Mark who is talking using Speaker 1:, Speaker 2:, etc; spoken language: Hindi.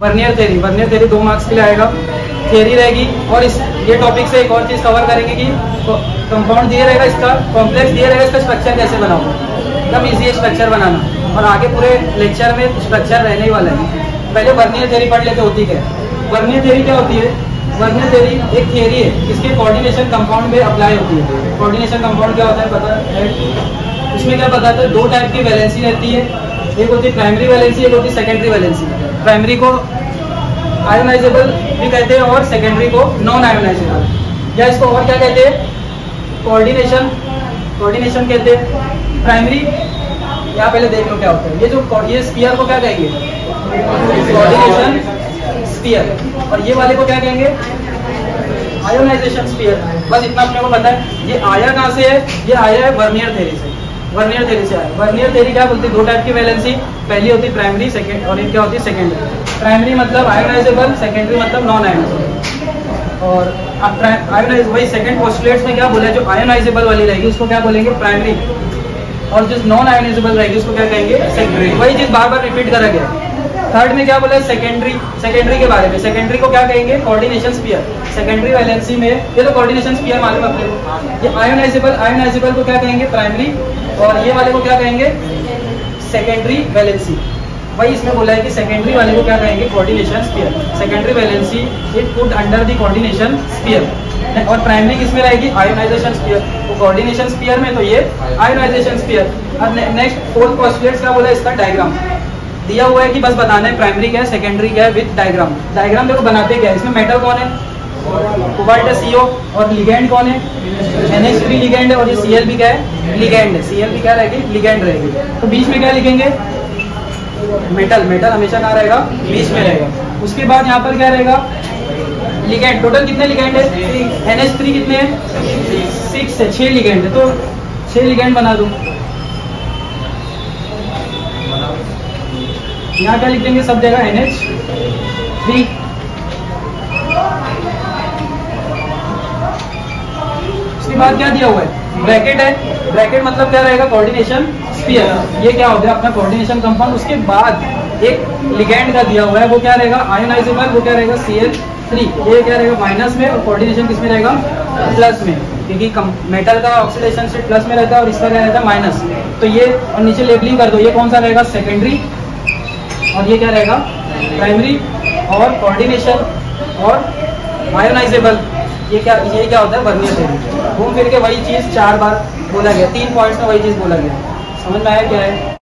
Speaker 1: वर्नियर थ्योरी 2 मार्क्स के लिए आएगा, थियरी रहेगी। और इस ये टॉपिक से एक और चीज़ कवर करेंगे कि कंपाउंड दिया रहेगा, इसका कॉम्प्लेक्स दिया रहेगा, इसका स्ट्रक्चर कैसे बनाओ, एकदम ईजी है स्ट्रक्चर बनाना। और आगे पूरे लेक्चर में स्ट्रक्चर रहने ही वाला है। पहले वर्नियर थ्योरी पढ़ लेते होती क्या है। वर्नियर थ्योरी क्या होती है? वर्नियर थ्योरी एक थियरी है, इसके कोऑर्डिनेशन कंपाउंड में अप्लाई होती है। कोऑर्डिनेशन कंपाउंड क्या होता है पता है? इसमें क्या बताते हैं, 2 टाइप की वैलेंसी रहती है, एक होती है प्राइमरी वैलेंसी, एक होती है सेकेंडरी वैलेंसी। प्राइमरी को आयोनाइजेबल भी कहते हैं और सेकेंडरी को नॉन आयोनाइजेबल, या इसको और क्या कहते हैं, कोऑर्डिनेशन कहते हैं। प्राइमरी यहाँ पहले देख लो क्या होता है, ये स्फीयर को क्या कहेंगे, कोऑर्डिनेशन स्फीयर, और ये वाले को क्या कहेंगे, आयोनाइजेशन स्फीयर। बस इतना अपने को पता है। ये आया कहाँ से है? ये आया है वर्नियर थ्योरी से। वर्नियर थ्योरी से आया। वर्नियर थ्योरी क्या बोलती है? 2 टाइप की वैलेंसी, पहली होती है प्राइमरी, सेकेंड, और एक क्या होती है सेकेंडरी। प्राइमरी मतलब आयोनाइजेबल, सेकेंडरी मतलब नॉन आयोनाइजेबल। और आयोनाइज वही सेकंड पोस्टुलेट्स में क्या बोला है, जो आयोनाइजेबल वाली रहेगी उसको क्या बोलेंगे, प्राइमरी, और जो नॉन आयोनाइजेबल रहेगी उसको क्या कहेंगे, सेकेंडरी। वही चीज बार बार रिपीट करा गया। थर्ड में क्या बोला है, सेकेंडरी के बारे में। सेकेंडरी को क्या कहेंगे, कोऑर्डिनेशन स्फीयर। सेकेंडरी वैलेंसी में ये तो कोऑर्डिनेशन स्फीयर मालूम अपने को। ये आयोनाइजेबल को क्या कहेंगे, प्राइमरी, और ये वाले को क्या कहेंगे, सेकेंडरी वैलेंसी। वही इसमें बोला है कि सेकेंडरी वाले को क्या कहेंगे, coordination sphere. Secondary valency it put under the coordination sphere. और प्राइमरी किसमें रहेगी, आयोनाइजेशन स्फीयर। तो कोऑर्डिनेशन स्फीयर में तो ये आयोनाइजेशन स्फीयर। और नेक्स्ट 4th पोस्टुलेट क्या बोला है, इसका डायग्राम दिया हुआ है कि बस बताना है प्राइमरी क्या है, सेकेंडरी क्या है, विद डायग्राम। डायग्राम देखो बनाते क्या है। इसमें मेटल कौन है, कोबाल्ट है, CO, और लिगेंड कौन है, NH3 लिगेंड है, और ये Cl क्या है, लिगेंड है। Cl क्या रहेगी, लिगेंड रहेगी। तो बीच में क्या लिखेंगे, मेटल हमेशा कहाँ रहेगा, बीच में रहेगा। उसके बाद यहाँ पर क्या रहेगा, लिगेंड। टोटल कितने लिगेंड है, NH3 कितने हैं, 6 है, 6 लिगेंड है। तो 6 लिगेंड बना दूं। यहाँ क्या लिख देंगे, सब जगह NH3। उसके बाद क्या दिया हुआ है, ब्रैकेट है। ब्रैकेट मतलब क्या रहेगा, कोऑर्डिनेशन स्फीयर। ये क्या हो गया अपना कोऑर्डिनेशन कंपाउंड। उसके बाद एक लिगेंड का दिया हुआ है, वो क्या रहेगा, आयोनाइजेबल, वो क्या रहेगा, Cl3। ये क्या रहेगा, माइनस में, और कोऑर्डिनेशन किस में रहेगा, प्लस में, क्योंकि मेटल का ऑक्सीडेशन स्टेट प्लस में रहता है और इसका क्या रहता है, माइनस। तो ये, और नीचे लेबलिंग कर दो, ये कौन सा रहेगा, सेकेंडरी, और ये क्या रहेगा, प्राइमरी, और कोऑर्डिनेशन और आयोनाइजेबल। ये क्या होता है, वर्नियर थ्योरी। घूम फिर के वही चीज़ 4 बार बोला गया, 3 पॉइंट्स में वही चीज़ बोला गया। समझ में आया क्या है?